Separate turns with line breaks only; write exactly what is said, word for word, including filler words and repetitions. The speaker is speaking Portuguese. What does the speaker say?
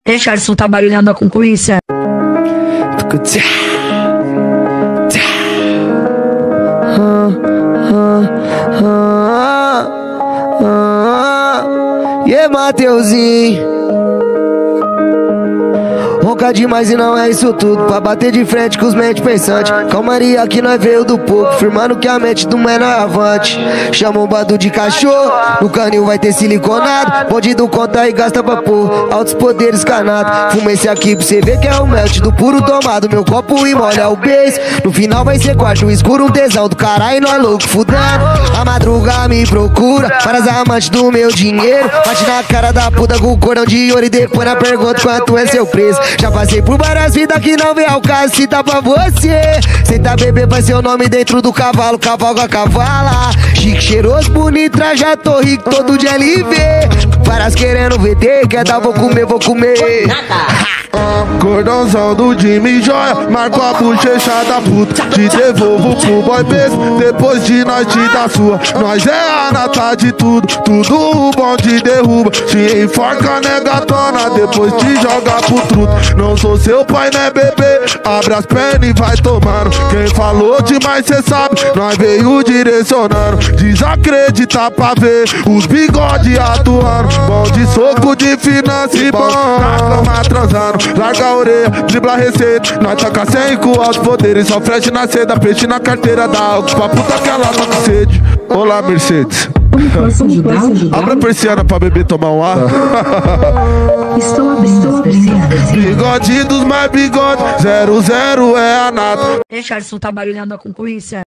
Richardson tá barulhando a concorrência.
E yeah, Mateuzinho, ronca demais e não é isso tudo. Pra bater de frente com os mente pensantes. Calmaria que nós veio do pouco, firmando que a mente do menor é avante. Chama um bando de cachorro, no canil vai ter siliconado. Bandido conta e gasta pra pôr altos poderes canados. Fuma esse aqui pra você ver que é o melt do puro tomado. Meu copo e molha o beijo. No final vai ser quarto escuro, um tesão do caralho e nós louco fudendo. A madruga me procura para as amantes do meu dinheiro. Bate na cara da puta com o cordão de ouro e depois na pergunta quanto é seu preço. Já passei por várias vidas que não vem ao caso citar pra você. Senta bebê vai ser o nome dentro do cavalo, cavalga a cavala. Chique, cheiroso, bonito, já tô rico, todo de L V. Várias querendo V T, quer dar, vou comer, vou comer.
Cordãozão do Jimmy Joia, marco a bochecha da puta. Te devolvo pro boy base, depois de nós te dar sua. Nós é a nata de tudo, tudo o bom te derruba. Te enforca negatona, depois te joga pro truto. Não sou seu pai, né bebê, abre as pernas e vai tomando. Quem falou demais cê sabe, nós veio direcionando. Desacreditar pra ver os bigode atuando. Bom de soco, de finança e bom na cama transando. Larga a orelha, dribla a receita. Nós taca cem com altos poderes. Só frete na seda, peixe na carteira da altos. Pra puta que ela tá com sede. Olá, Mercedes.
Posso ajudar?
Abre a persiana pra bebê tomar um ar.
Estou abrindo as persianas.
Bigode dos mais bigode, zero zero é a nata.
Richardson tá barulhando a concorrência.